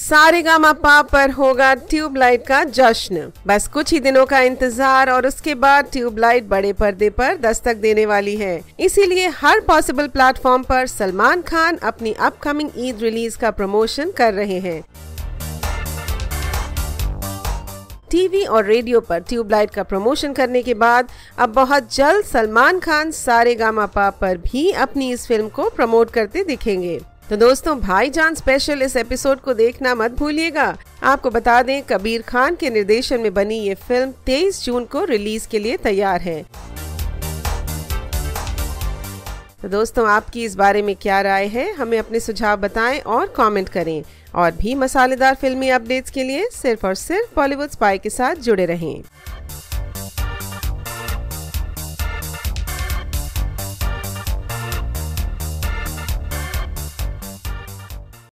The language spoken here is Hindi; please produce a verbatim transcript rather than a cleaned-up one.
सारेगामापा पर होगा ट्यूबलाइट का जश्न। बस कुछ ही दिनों का इंतजार और उसके बाद ट्यूबलाइट बड़े पर्दे पर दस्तक देने वाली है। इसीलिए हर पॉसिबल प्लेटफॉर्म पर सलमान खान अपनी अपकमिंग ईद रिलीज का प्रमोशन कर रहे हैं। टीवी और रेडियो पर ट्यूबलाइट का प्रमोशन करने के बाद अब बहुत जल्द सलमान खान सारेगामापा पर भी अपनी इस फिल्म को प्रमोट करते दिखेंगे। तो दोस्तों, भाईजान स्पेशल इस एपिसोड को देखना मत भूलिएगा। आपको बता दें, कबीर खान के निर्देशन में बनी ये फिल्म तेईस जून को रिलीज के लिए तैयार है। तो दोस्तों, आपकी इस बारे में क्या राय है? हमें अपने सुझाव बताएं और कमेंट करें। और भी मसालेदार फिल्मी अपडेट्स के लिए सिर्फ और सिर्फ बॉलीवुड स्पाई के साथ जुड़े रहें।